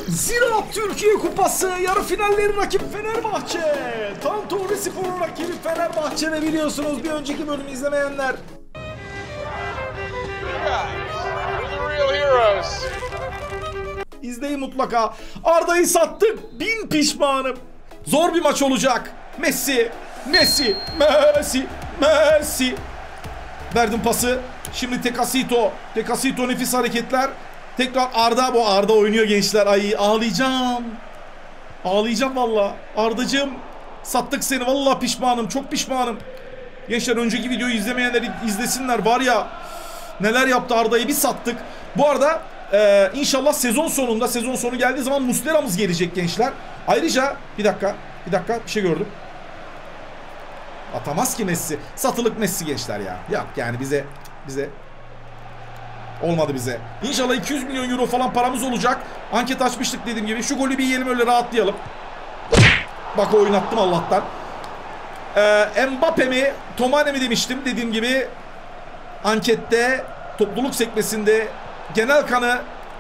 Ziraat Türkiye Kupası yarı finalleri rakip Fenerbahçe. Tanto Rispor'un rakibi Fenerbahçe ve biliyorsunuz bir önceki bölümü izlemeyenler. İzleyin mutlaka. Arda'yı sattık. 1000 pişmanım. Zor bir maç olacak. Messi. Verdim pası. Şimdi Tecatito. Tecatito nefis hareketler. Tekrar Arda. Bu Arda oynuyor gençler. Ay ağlayacağım. Ağlayacağım valla. Ardacığım sattık seni. Valla pişmanım. Çok pişmanım. Gençler önceki videoyu izlemeyenler izlesinler. Var ya neler yaptı Arda'yı bir sattık. Bu arada inşallah sezon sonu geldiği zaman Muslera'mız gelecek gençler. Ayrıca bir dakika bir şey gördüm. Atamaz ki Messi. Satılık Messi gençler ya. Yok yani bize olmadı bize. İnşallah 200 milyon euro falan paramız olacak. Anket açmıştık dediğim gibi. Şu golü bir yiyelim öyle rahatlayalım. Bak oynattım Allah'tan. Mbappe mi Tomane mi demiştim dediğim gibi. Ankette topluluk sekmesinde genel kanı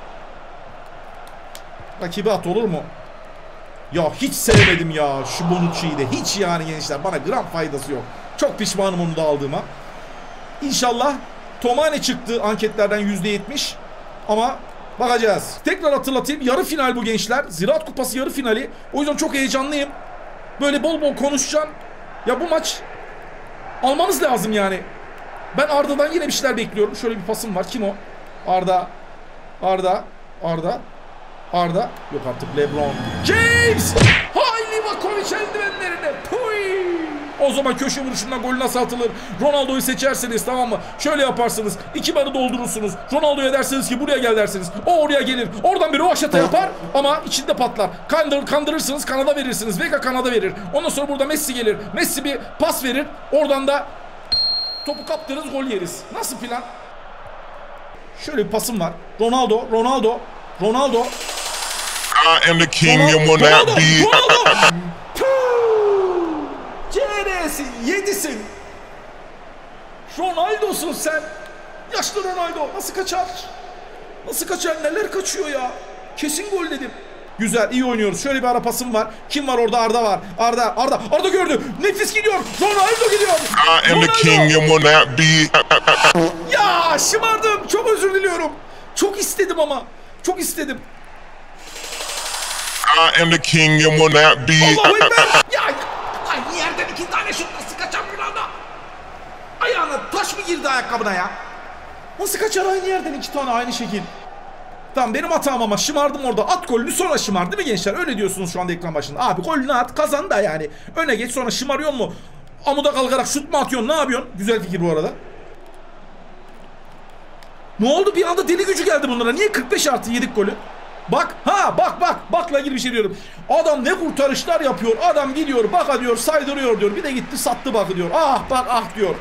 rakibi at olur mu? Ya hiç sevmedim ya şu Bonucci'yi de. Hiç yani gençler. Bana gram faydası yok. Çok pişmanım onu da aldığıma. İnşallah Tomane çıktı anketlerden %70. Ama bakacağız. Tekrar hatırlatayım. Yarı final bu gençler. Ziraat Kupası yarı finali. O yüzden çok heyecanlıyım. Böyle bol bol konuşacağım. Ya bu maç almamız lazım yani. Ben Arda'dan yine bir şeyler bekliyorum. Şöyle bir pasım var. Kim o? Arda. Yok artık LeBron. James! Hay Livakovic eldivenlerine. Puy! O zaman köşe vuruşundan gol nasıl atılır? Ronaldo'yu seçersiniz, tamam mı? Şöyle yaparsınız. 2 barı doldurursunuz. Ronaldo'ya dersiniz ki buraya gel dersiniz. O oraya gelir. Oradan biri o aşata yapar ama içinde patlar. Kandırırsınız, kanada verirsiniz. Vega kanada verir. Ondan sonra burada Messi gelir. Messi bir pas verir. Oradan da topu kaptırırız, gol yeriz. Nasıl plan? Şöyle bir pasım var. Ronaldo. I am the king and will not be. CR'sin, 7'sin. Ronaldo'sun sen. Yaşlı Ronaldo. Nasıl kaçar? Neler kaçıyor ya? Kesin gol dedim. Güzel, iyi oynuyoruz. Şöyle bir ara pasım var. Kim var orada? Arda var. Arda gördü. Nefis gidiyor. Ronaldo gidiyor. I am the king and will not be. Ya şımardım. Çok özür diliyorum. Çok istedim ama. Çok istedim. I am the king and will not be. Allahu Ekber. Ya aynı yerden 2 tane şut nasıl kaçar Ronaldo? Ayağına taş mı girdi ayakkabına ya? Nasıl kaçar aynı yerden 2 tane aynı şekil? Tamam benim hatam ama şımardım orada. At golünü sonra şımar değil mi gençler? Öyle diyorsunuz şu anda ekran başında. Abi golünü at kazan da yani. Öne geç sonra şımarıyor mu? Amuda kalkarak şut mu atıyorsun? Ne yapıyorsun? Güzel fikir bu arada. Ne oldu? Bir anda deli gücü geldi bunlara. Niye 45+ yedik golü? Bakla ilgili bir şey diyorum. Adam ne kurtarışlar yapıyor. Adam gidiyor baka diyor saydırıyor diyor. Bir de gitti sattı bakı diyor. Ah bak ah diyor.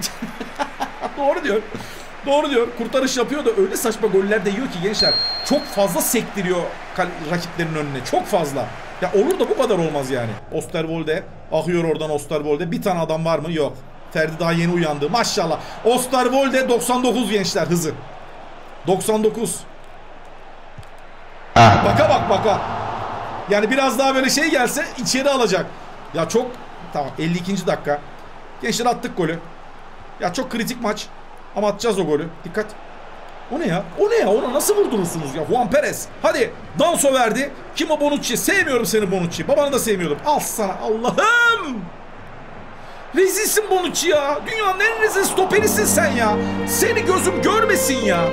Doğru diyor. Kurtarış yapıyor da öyle saçma goller de yiyor ki gençler. Çok fazla sektiriyor rakiplerin önüne. Çok fazla. Ya olur da bu kadar olmaz yani. Osterwolde akıyor oradan Osterwolde. Bir tane adam var mı? Yok. Ferdi daha yeni uyandı. Maşallah. Osterwolde 99 gençler hızı. 99. Baka. Yani biraz daha böyle şey gelse içeri alacak. Ya çok tamam 52. dakika. Gençler attık golü. Ya çok kritik maç. Ama atacağız o golü. Dikkat. O ne ya? Ona nasıl vurdurursunuz ya? Juan Perez. Hadi. Danso verdi. Kim o Bonucci? Sevmiyorum seni Bonucci. Babanı da sevmiyordum. Al sana. Allah'ım. Rezilsin Bonucci ya. Dünyanın en rezil stoperisin sen ya. Seni gözüm görmesin ya.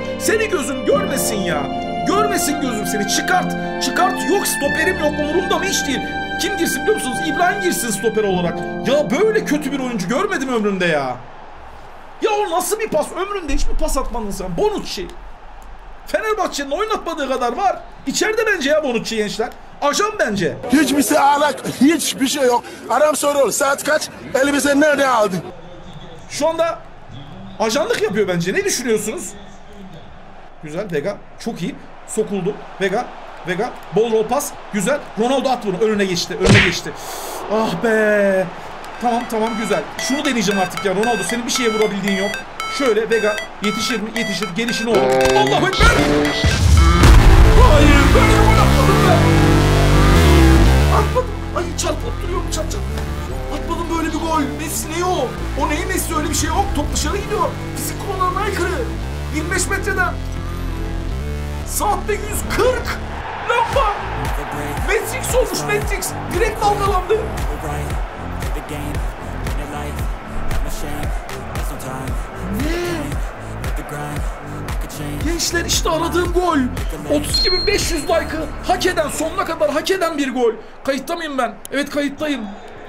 Görmesin gözüm seni. Çıkart. Yok stoperim yok. Umurumda mı hiç değil. Kim girsin biliyor musunuz? İbrahim girsin stoper olarak. Ya böyle kötü bir oyuncu görmedim ömrümde ya. Ya o nasıl bir pas? Ömründe hiçbir pas atmadın sen. Bonucci. Fenerbahçe'nin oynatmadığı kadar var. İçeride bence ya Bonucci gençler. Ajan bence. Hiçbir şey yok. Adam soruyor saat kaç? Elbise nerede aldın? Şu anda ajanlık yapıyor bence. Ne düşünüyorsunuz? Güzel Vega. Çok iyi. Sokuldu. Vega. Bol rol pas. Güzel. Ronaldo at bunu. Önüne geçti. Ah be. Tamam güzel. Şunu deneyeceğim artık ya. Ronaldo senin bir şeye vurabildiğin yok. Şöyle Vega yetişir mi? Yetişir. Gelişini olur. Allahu Ekber. Hayır. Böyle gol atmadım ben. Top dışarı gidiyor. Fizik kurallarına aykırı. 25 metreden. Saatte 140. Lamba. Matrix olmuş Matrix. Direkt dalgalandı. Ne? Gençler işte aradığım gol. 32.500 like'ı hak eden, sonuna kadar hak eden bir gol. Kayıtta mıyım ben? Evet kayıttayım.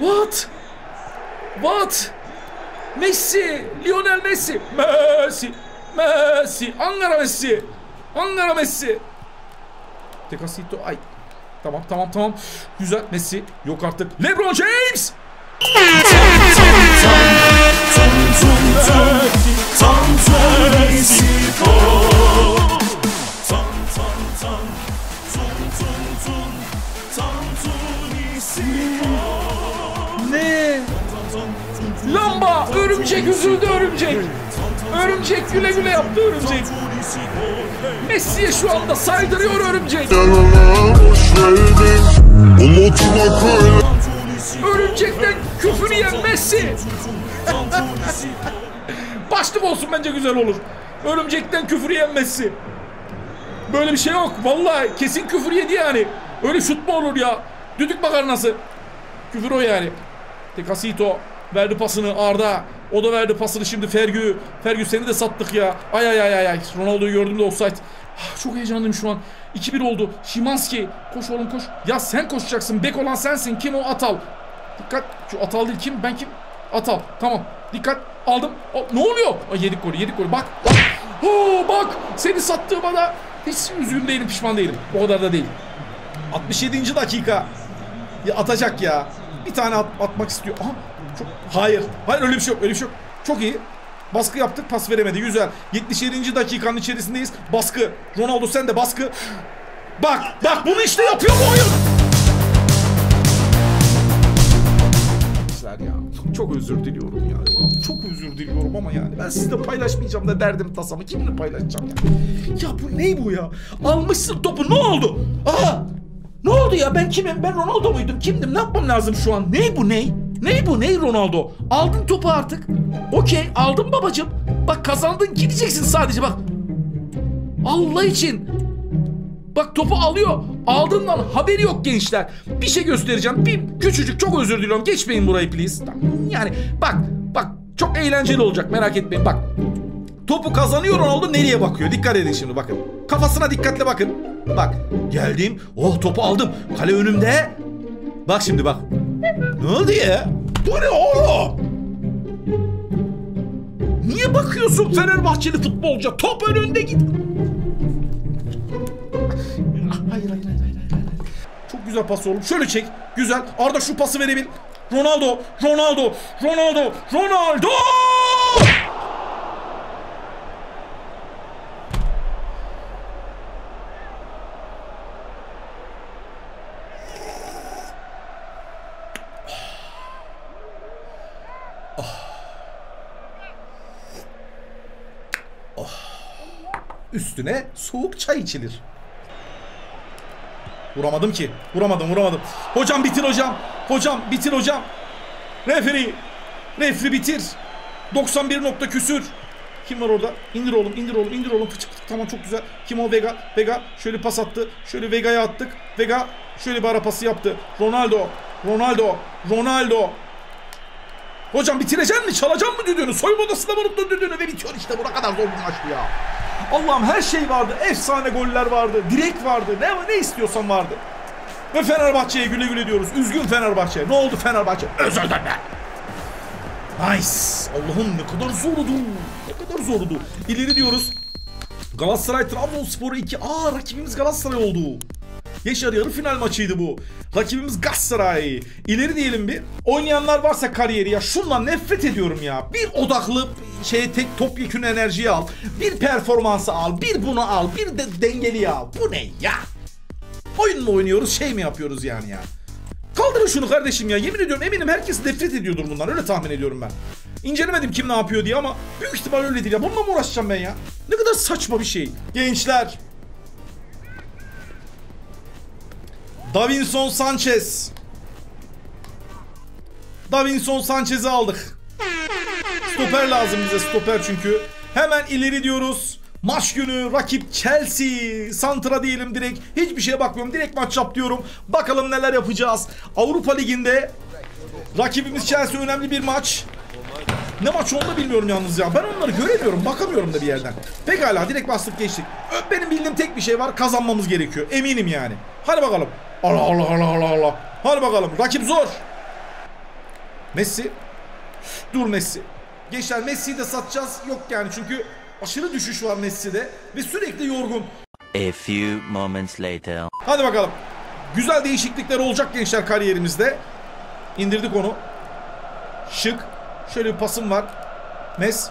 What? Messi, Lionel Messi. Messi. Ankara Messi. Tekasito. Ay. Tamam. Güzel Messi. Yok artık. LeBron James. Ne? Lamba, örümcek üzüldü örümcek. Örümcek güle güle yaptı örümcek. Messi'ye şu anda saydırıyor örümcek. Örümcekten küfür yiyen Messi. Başlık olsun bence güzel olur. Örümcekten küfür yiyen Messi. Böyle bir şey yok. Vallahi kesin küfür yedi yani. Öyle şut mu olur ya? Düdük makarnası. Küfür o yani. Tekasito verdi pasını Arda. O da verdi pasını şimdi Fergü. Fergü seni de sattık ya. Ay. Ronaldo'yu gördüm de offside. Çok heyecanlıyım şu an. 2-1 oldu. Şimanski. Koş oğlum koş. Ya sen koşacaksın. Bek olan sensin. Kim o? Atal. Dikkat. Şu Atal değil kim? Ben kim? Atal. Tamam. Dikkat. Aldım. Ne oluyor? Yedik golü. Bak. Bak. Seni sattığıma da hiç üzgün değilim. Pişman değilim. O kadar da değil. 67. dakika. Ya atacak ya. Bir tane atmak istiyor. Aha. Hayır öyle bir şey yok. Çok iyi. Baskı yaptık, pas veremedi. Güzel. 77. dakikanın içerisindeyiz. Baskı. Ronaldo sen de baskı. Bak bunu işte yapıyor bu oyun. Ya çok özür diliyorum ya. Çok özür diliyorum ama yani ben sizle paylaşmayacağım da derdim tasamı. Kiminle paylaşacağım ya? Ya bu ne bu ya? Almışsın topu, ne oldu? Ne oldu ya? Ben kimim? Ben Ronaldo muydum? Kimdim? Ne yapmam lazım şu an? Ne bu? Ne Ronaldo? Aldın topu artık. Okey, aldın babacığım. Bak kazandın, gideceksin sadece bak. Allah için. Bak topu alıyor. Aldığından haberi yok gençler. Bir şey göstereceğim. Bir küçücük, çok özür diliyorum. Geçmeyin burayı please. Yani bak çok eğlenceli olacak, merak etmeyin. Bak. Topu kazanıyor Ronaldo, nereye bakıyor? Dikkat edin şimdi bakın. Kafasına dikkatle bakın. Bak geldim. Topu aldım. Kale önümde. Bak şimdi bak. Ne oldu ya? Bu ne oğlum? Niye bakıyorsun Fenerbahçeli futbolcu? Top önünde git. Hayır. Çok güzel pas oğlum. Şöyle çek. Güzel. Arda şu pası verebil. Ronaldo. Üstüne soğuk çay içilir. Vuramadım ki. Vuramadım. Hocam bitir hocam. Referi bitir. 91 nokta küsür. Kim var orada? İndir oğlum. Fıçık. Tamam çok güzel. Kim o? Vega. Şöyle pas attı. Şöyle Vega'ya attık. Vega şöyle bir ara pası yaptı. Ronaldo. Hocam bitireceksin mi? Çalacaksın mı düdüğünü? Soyunma odasında unuttun düdüğünü ve bitiyor işte. Bu ne kadar zor bir maçtı ya. Allah'ım her şey vardı. Efsane goller vardı. Direkt vardı. Ne istiyorsan vardı. Ve Fenerbahçe'ye güle güle diyoruz. Üzgün Fenerbahçe. Ne oldu Fenerbahçe? Özür dilerim. Nice. Allah'ım ne kadar zordu. İleri diyoruz. Galatasaray Trabzonspor'u 2. Rakibimiz Galatasaray oldu. Yarı final maçıydı bu. Rakibimiz Galatasaray. İleri diyelim bir. Oynayanlar varsa kariyeri ya. Şundan nefret ediyorum ya. Bir odaklı tek topyekün enerjiyi al. Bir performansı al. Bir bunu al. Bir de dengeli al. Bu ne ya? Oyun mu oynuyoruz? Şey mi yapıyoruz yani ya? Kaldırın şunu kardeşim ya. Yemin ediyorum eminim herkes nefret ediyordur bundan. Öyle tahmin ediyorum ben. İncelemedim kim ne yapıyor diye ama büyük ihtimal öyle değil ya. Bununla mı uğraşacağım ben ya? Ne kadar saçma bir şey. Gençler. Davinson Sanchez'i aldık. Stoper lazım bize, stoper çünkü. Hemen ileri diyoruz. Maç günü rakip Chelsea. Santra diyelim direkt. Hiçbir şeye bakmıyorum. Direkt maç yap diyorum. Bakalım neler yapacağız. Avrupa Ligi'nde rakibimiz Chelsea, önemli bir maç. Ne maç onu da bilmiyorum yalnız ya. Ben onları göremiyorum. Bakamıyorum da bir yerden. Pekala, direkt bastık geçtik. Benim bildiğim tek bir şey var. Kazanmamız gerekiyor. Eminim yani. Hadi bakalım. Allah Allah Allah Allah Allah. Hadi bakalım. Rakip zor. Messi. Dur Messi. Gençler, Messi'yi de satacağız. Yok yani, çünkü aşırı düşüş var Messi'de. Ve sürekli yorgun. A few moments later. Hadi bakalım. Güzel değişiklikler olacak gençler kariyerimizde. İndirdik onu. Şık. Şöyle bir pasım var. Messi.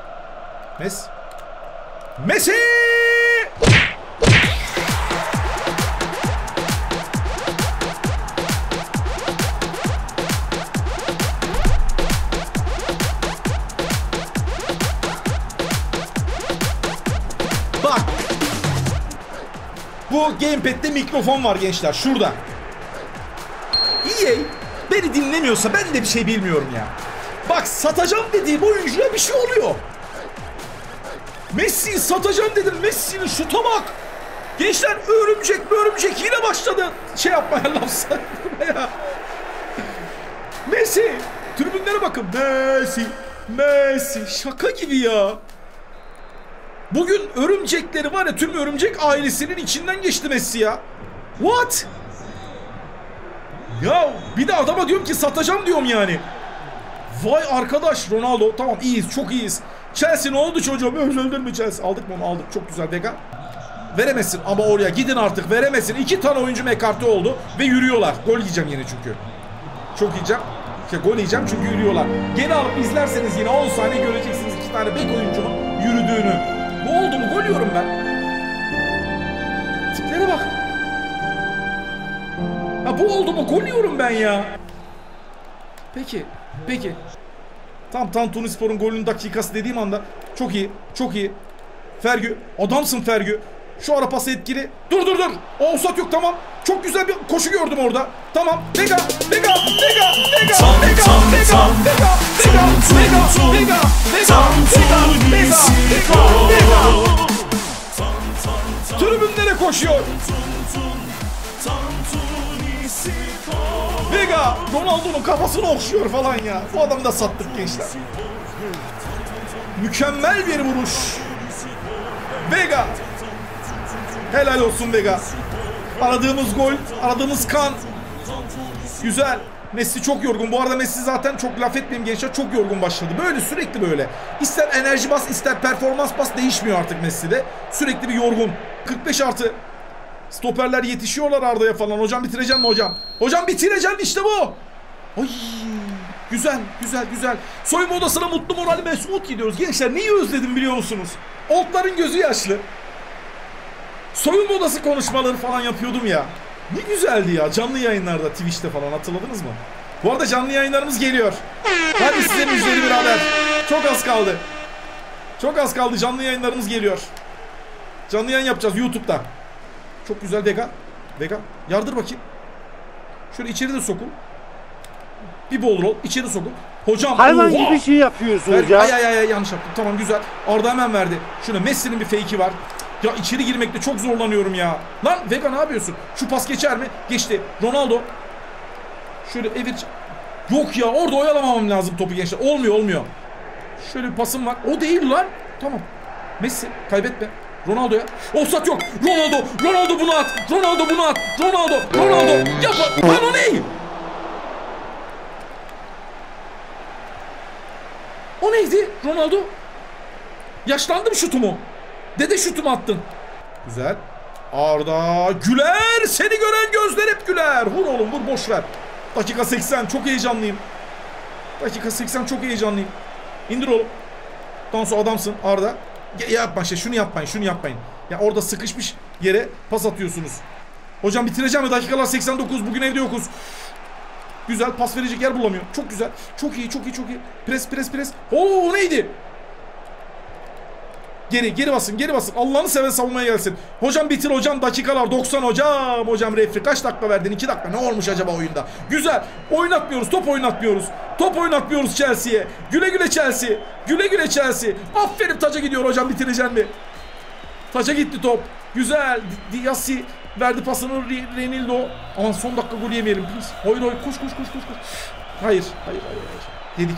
Bak. Bu gamepad'de mikrofon var gençler. Şurada. EA beni dinlemiyorsa ben de bir şey bilmiyorum ya. Bak, satacağım dediğim oyuncuya bir şey oluyor. Messi'yi satacağım dedim. Messi'nin şuta bak. Gençler, örümcek yine başladı. Şey yapmaya, laf sarmaya. Messi. Tribünlere bakın. Messi. Şaka gibi ya. Bugün örümcekleri var ya, tüm örümcek ailesinin içinden geçti Messi ya. What? Ya bir de adama diyorum ki satacağım diyorum yani. Vay arkadaş, Ronaldo. Tamam, iyiyiz, çok iyiyiz. Chelsea ne oldu çocuğum? Öldür mü Chelsea? Aldık mı onu? Aldık. Çok güzel Vega. Veremezsin ama oraya gidin artık, veremezsin. 2 tane oyuncu ekarte oldu ve yürüyorlar. Gol yiyeceğim yine çünkü. Çok yiyeceğim. Gol yiyeceğim çünkü yürüyorlar. Gene alıp izlerseniz yine 10 saniye göreceksiniz 2 tane bek oyuncunun yürüdüğünü. Bu oldu mu? Gol yiyorum ben. Tiplere bak. Ha, bu oldu mu? Gol yiyorum ben ya. Peki. Tam Tunispor'un golünün dakikası dediğim anda. Çok iyi. Fergü. Adamsın Fergü. Şu ara pası etkili. Dur. Offside yok, tamam. Çok güzel bir koşu gördüm orada. Tamam. Vega. Tribünlere koşuyor. Vega, Ronaldo'nun kafasını okşuyor falan ya. Bu adamı da sattık gençler. Mükemmel bir vuruş. Vega. Helal olsun Vega. Aradığımız gol, aradığımız kan. Güzel. Messi çok yorgun. Bu arada Messi zaten, çok laf etmeyeyim gençler, çok yorgun başladı. Böyle sürekli böyle. İster enerji bas, ister performans bas, değişmiyor artık Messi'de. Sürekli bir yorgun. 45 artı. Stoperler yetişiyorlar Arda'ya falan. Hocam bitireceksin mi hocam? Hocam bitireceksin, işte bu. Ay, güzel. Soyunma odasına mutlu morali Mesut gidiyoruz. Gençler, neyi özledim biliyor musunuz? Oldların gözü yaşlı. Soyunma odası konuşmaları falan yapıyordum ya. Ne güzeldi ya, canlı yayınlarda, Twitch'te falan, hatırladınız mı? Bu arada canlı yayınlarımız geliyor. Hadi size müjdeli bir haber. Çok az kaldı, canlı yayınlarımız geliyor. Canlı yayın yapacağız YouTube'da. Çok güzel Vega. Yardır bakayım. Şöyle içeri de sokun. Bir bol roll. İçeri sokun. Hocam. Hayvan gibi şey yapıyorsunuz ya. Ay yanlış yaptım. Tamam, güzel. Arda hemen verdi. Şuna Messi'nin bir fake'i var. Ya içeri girmekte çok zorlanıyorum ya. Lan Vega, ne yapıyorsun? Şu pas geçer mi? Geçti. Ronaldo. Şöyle evir. Yok ya, orada oyalamamam lazım topu gençler. Olmuyor. Şöyle bir pasım var. O değil lan. Tamam. Messi kaybetme. Ronaldo'ya. Offside yok. Ronaldo bunu at. Ronaldo. Yapma. Lan o ne? O neydi Ronaldo? Yaşlandım şutumu. Dede şutumu attın. Güzel. Arda Güler. Seni gören gözler hep güler. Vur oğlum, vur, boş ver. Dakika 80. Çok heyecanlıyım. İndir oğlum. Tansu, adamsın Arda. Yapma şunu yapmayın. Ya orada sıkışmış yere pas atıyorsunuz. Hocam bitireceğim mi? Dakikalar 89. Bugün evde yokuz. Güzel, pas verecek yer bulamıyor. Çok güzel. Çok iyi. Pres. Oo, neydi? Geri basın. Allah'ını seven savunmaya gelsin. Hocam bitir hocam, dakikalar 90 hocam. Hocam refri kaç dakika verdin? 2 dakika. Ne olmuş acaba oyunda? Güzel. Top oynatmıyoruz Chelsea'ye. Güle güle Chelsea. Aferin, taca gidiyor hocam, bitireceksin mi? Taca gitti top. Güzel. Diassi verdi pasını Renildo. Aman son dakika gol yemeyelim please. Hayır koş. Hayır. Yedik.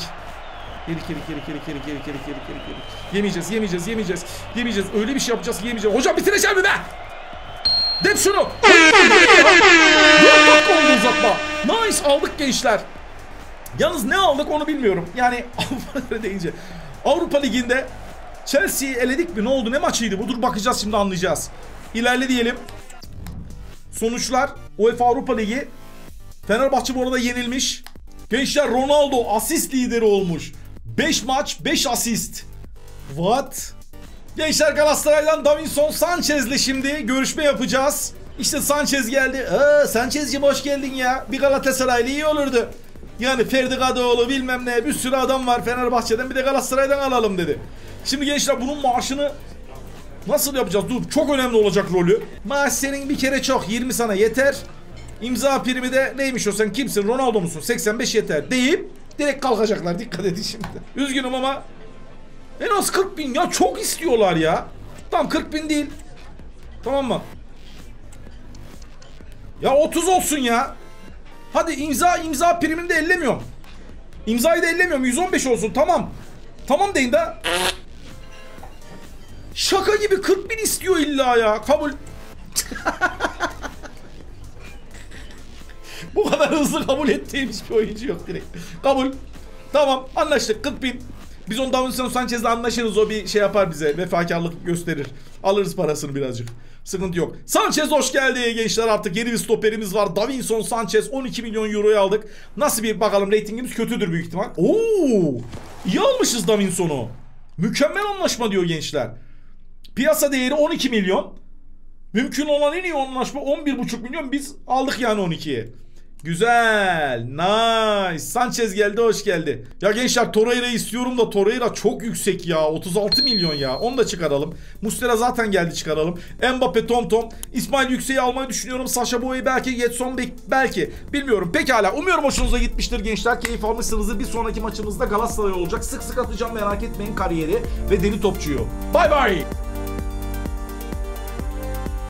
Yemeyeceğiz. Öyle bir şey yapacağız ki yemeyeceğiz. Hocam bitireceğim mi be? Dep şunu. 4 dakika oldu uzatma. Nice, aldık gençler. Yalnız ne aldık onu bilmiyorum. Yani Avrupa Ligi'nde Chelsea'yi eledik mi? Ne oldu? Ne maçıydı bu? Dur bakacağız şimdi, anlayacağız. İlerle diyelim. Sonuçlar UEFA Avrupa Ligi. Fenerbahçe bu arada yenilmiş. Gençler Ronaldo asist lideri olmuş. 5 maç 5 asist. What? Gençler Galatasaray'dan Davinson Sanchez'le şimdi görüşme yapacağız. İşte Sanchez geldi. Sanchez'cim hoş geldin ya. Bir Galatasaraylı iyi olurdu. Yani Ferdi Kadıoğlu bilmem ne, bir sürü adam var Fenerbahçe'den, bir de Galatasaray'dan alalım dedi. Şimdi gençler bunun maaşını nasıl yapacağız? Dur, çok önemli olacak rolü. Maaş senin bir kere çok, 20 sana yeter. İmza primi de neymiş o, sen kimsin, Ronaldo musun, 85 yeter deyip direkt kalkacaklar, dikkat edin şimdi. Üzgünüm ama en az 40.000 ya, çok istiyorlar ya. Tamam 40.000 değil. Tamam mı? Ya 30 olsun ya. Hadi imza primini de ellemiyorum. İmzayı da ellemiyorum, 115 olsun, tamam. Tamam deyin de. Şaka gibi 40.000 istiyor illa ya. Kabul. Bu kadar hızlı kabul ettiğim hiçbir oyuncu yok direkt. Kabul. Tamam, anlaştık, 40.000. Biz onu Davinson Sanchez'le anlaşırız, o bir şey yapar bize, vefakarlık gösterir. Alırız parasını birazcık. Sıkıntı yok. Sanchez hoş geldi gençler, artık yeni bir stoperimiz var. Davinson Sanchez 12 milyon euroya aldık. Nasıl bir bakalım, reytingimiz kötüdür büyük ihtimal. Oo! İyi almışız Davinson'u. Mükemmel anlaşma diyor gençler. Piyasa değeri 12 milyon. Mümkün olan en iyi anlaşma 11,5 milyon, biz aldık yani 12'ye. Güzel. Nice. Sanchez geldi, hoş geldi. Ya gençler Torreira istiyorum da Torreira çok yüksek ya. 36 milyon ya. Onu da çıkaralım. Muslera zaten geldi, çıkaralım. Mbappe, Tom. İsmail Yüksek'i almayı düşünüyorum. Sacha Boey belki, Getson belki. Bilmiyorum. Pekala. Umuyorum hoşunuza gitmiştir gençler. Keyif almışsınızdır. Bir sonraki maçımızda Galatasaray olacak. Sık sık atacağım, merak etmeyin, kariyeri ve deli topçuyu. Bye bye.